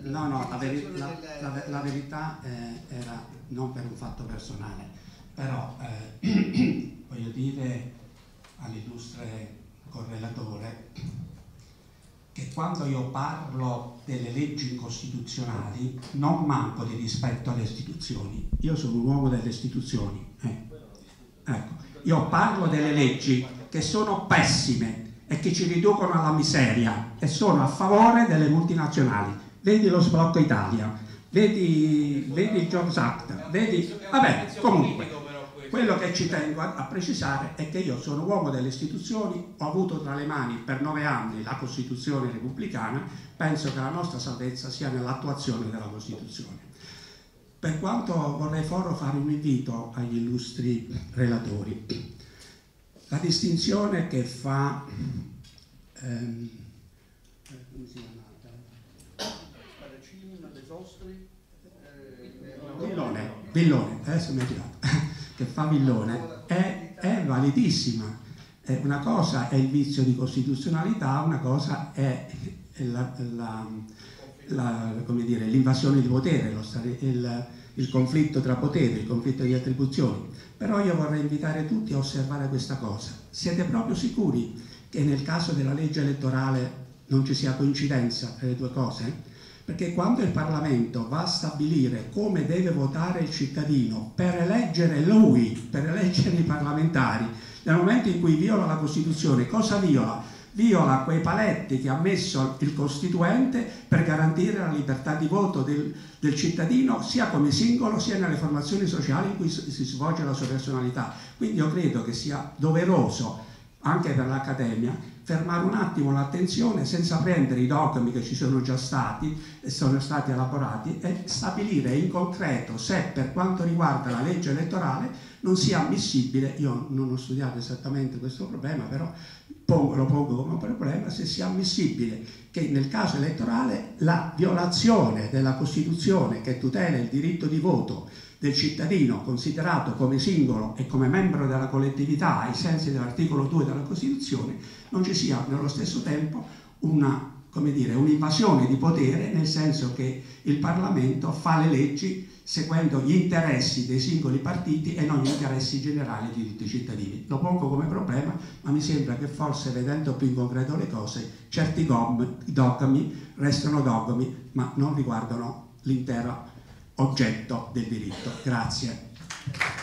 No, no, la verità era non per un fatto personale, però voglio dire all'illustre correlatore che quando io parlo delle leggi incostituzionali non manco di rispetto alle istituzioni, io sono un uomo delle istituzioni, ecco, io parlo delle leggi che sono pessime e che ci riducono alla miseria e sono a favore delle multinazionali. Vedi lo sblocco Italia, vedi il Jobs Act, vedi... Vabbè, comunque, quello che ci tengo a precisare è che io sono uomo delle istituzioni, ho avuto tra le mani per 9 anni la Costituzione repubblicana, penso che la nostra salvezza sia nell'attuazione della Costituzione. Per quanto vorrei fare un invito agli illustri relatori. La distinzione che fa Villone, adesso mi è arrivato, che fa Villone, è validissima. Una cosa è il vizio di costituzionalità, una cosa è l'invasione di potere, il conflitto tra poteri, il conflitto di attribuzioni. Però io vorrei invitare tutti a osservare questa cosa. Siete proprio sicuri che nel caso della legge elettorale non ci sia coincidenza tra le due cose? Perché quando il Parlamento va a stabilire come deve votare il cittadino per eleggere lui, per eleggere i parlamentari, nel momento in cui viola la Costituzione, cosa viola? Viola quei paletti che ha messo il Costituente per garantire la libertà di voto del cittadino sia come singolo sia nelle formazioni sociali in cui si svolge la sua personalità. Quindi io credo che sia doveroso anche per l'Accademia fermare un attimo l'attenzione senza prendere i dogmi che ci sono già stati e sono stati elaborati e stabilire in concreto se per quanto riguarda la legge elettorale non sia ammissibile, io non ho studiato esattamente questo problema, però lo pongo come problema, se sia ammissibile che nel caso elettorale la violazione della Costituzione che tutela il diritto di voto del cittadino considerato come singolo e come membro della collettività ai sensi dell'articolo 2 della Costituzione non ci sia nello stesso tempo un'invasione di potere, nel senso che il Parlamento fa le leggi seguendo gli interessi dei singoli partiti e non gli interessi generali di tutti i cittadini. Lo pongo come problema, ma mi sembra che forse vedendo più in concreto le cose certi dogmi restano dogmi ma non riguardano l'intero oggetto del diritto. Grazie.